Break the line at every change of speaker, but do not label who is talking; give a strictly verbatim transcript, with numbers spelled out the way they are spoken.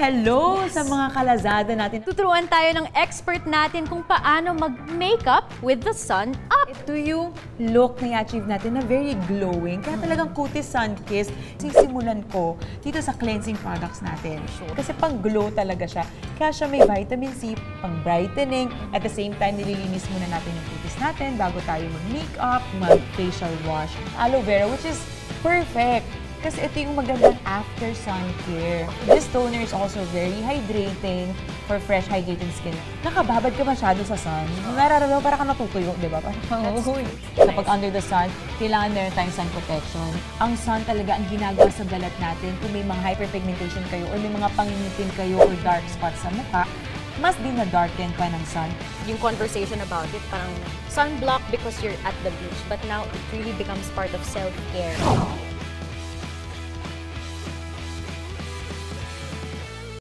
Hello yes. sa mga ka-Lazada natin.
Tuturuan tayo ng expert natin kung paano mag-makeup with the sun up.
Ito yung look na i-achieve natin na very glowing. Kaya talagang kutis sun kiss. Sisimulan ko dito sa cleansing products natin. Kasi pang glow talaga siya. Kaya siya may vitamin C, pang brightening. At the same time, nililinis muna natin yung kutis natin bago tayo mag-makeup, mag-facial wash. Aloe vera, which is perfect. Kasi ito yung magandang after sun care. This toner is also very hydrating for fresh, hydrated skin. Nakababad ka masyado sa sun. Nararamdaman para ka natutuyo, di ba? Kapag under the sun, kailangan meron tayong sun protection. Ang sun talaga ang ginagawa sa balat natin. Kung may mga hyperpigmentation kayo or may mga pangingitim kayo or dark spots sa mukha, mas din na-darken pa ng sun.
Yung conversation about it, parang sunblock because you're at the beach, but now it really becomes part of self-care.